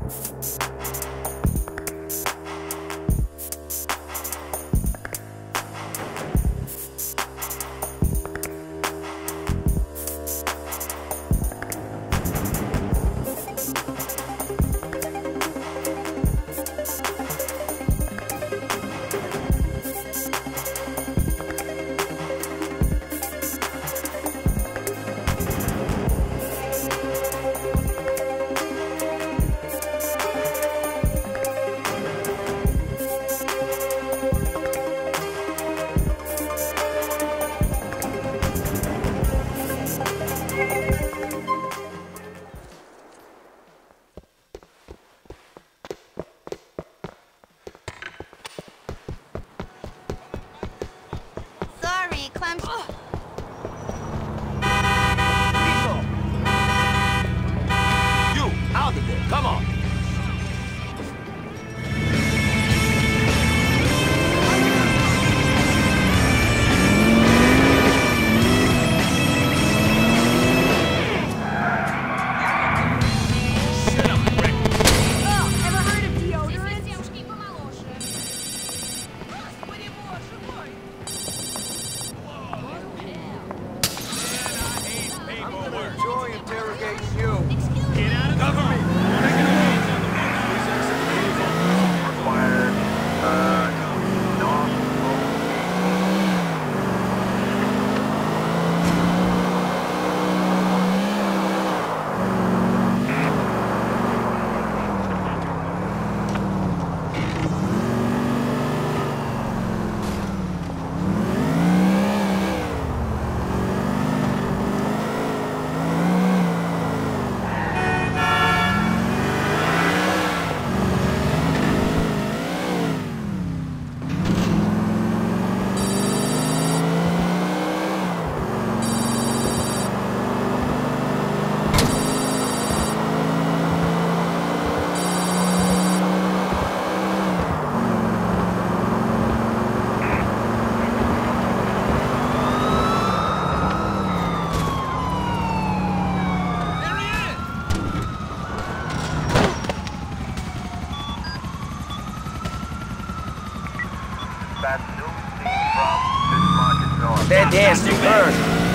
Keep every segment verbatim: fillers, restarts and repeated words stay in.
Fantastic burn.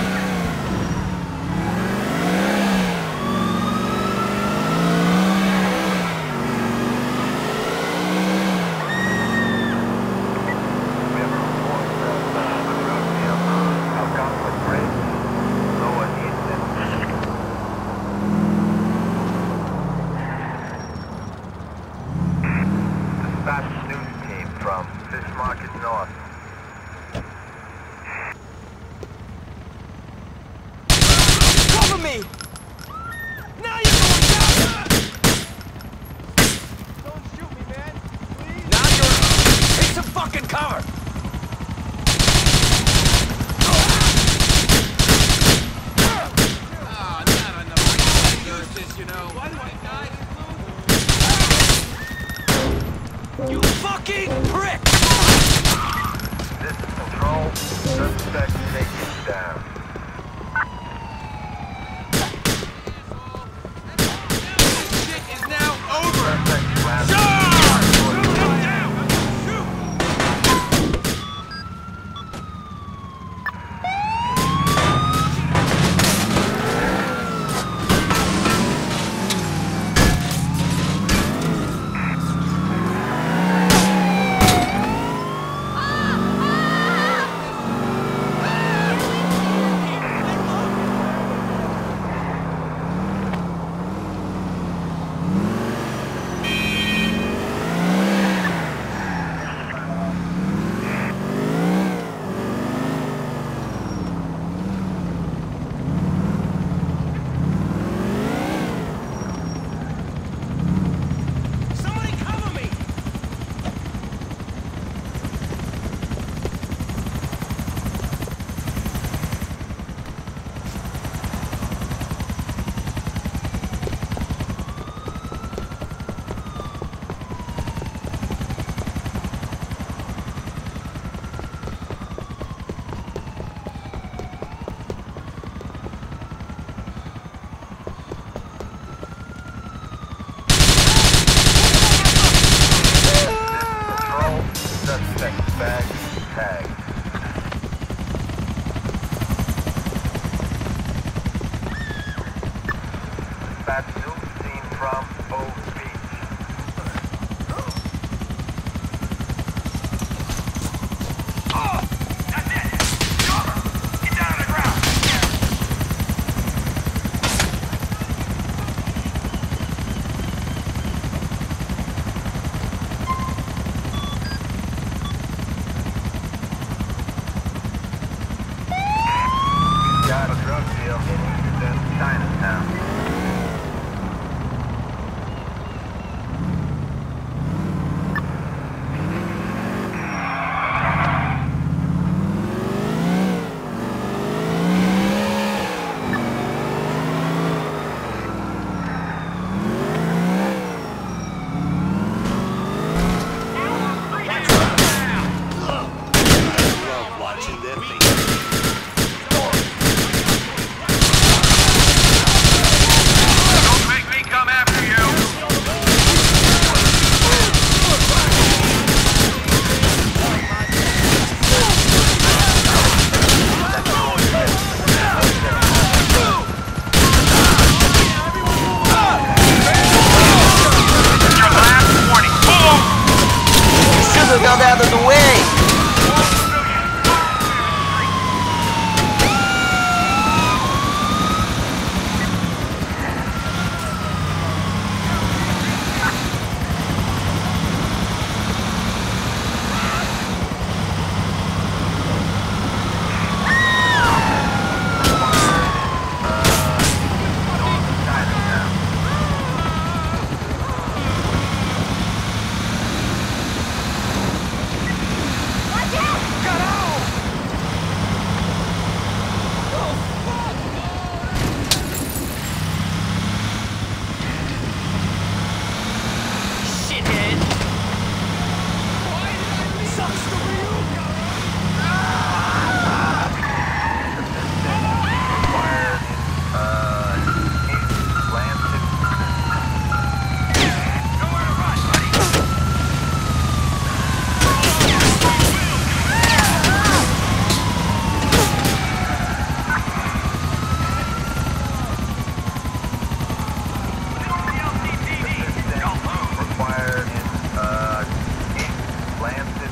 Dispatch news team from Fish Market North. Cover me! Now you're going down! Don't shoot me, man. Please? Now you're... Take some fucking cover! Ah, not enough. I use this, you know. Why do I die? You fucking prick! This is Control. Suspect taken down. Shit is now over! Suspect last Dispatch news team from Oak Beach. Oh! That's it! Cover! Get down on the ground! Got a drug deal in Eastern Chinatown. Love watching them things. Don't make me come after you! Your last warning. Boom! You should have got out of the way! Required in, uh, East Lansing. Nowhere to run, buddy! Required in, uh, East Lansing.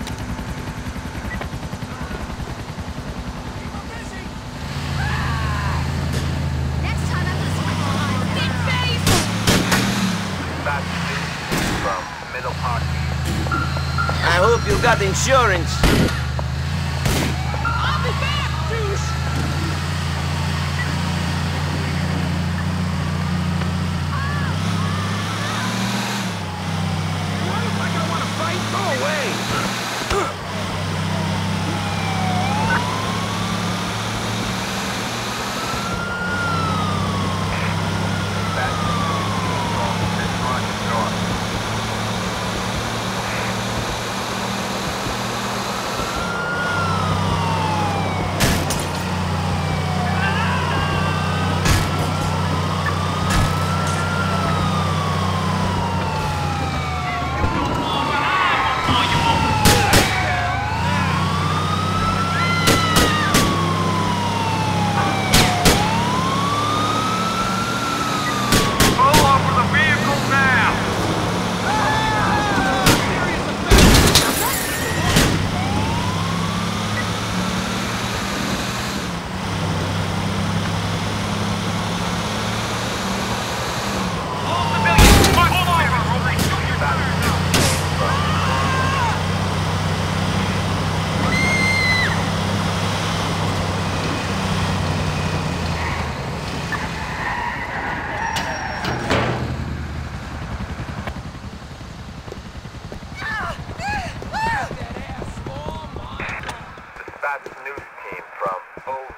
Next time I'm gonna swing behind. Big face! Dispatch news team from Middle Park East. I hope you got insurance. I'll be back, douche! Why look like I want to fight? Go away! Dispatch news team from Fish Market North. Pull over the vehicle now! All civilians, pull over or they shoot your tires out! Dispatch news team from Old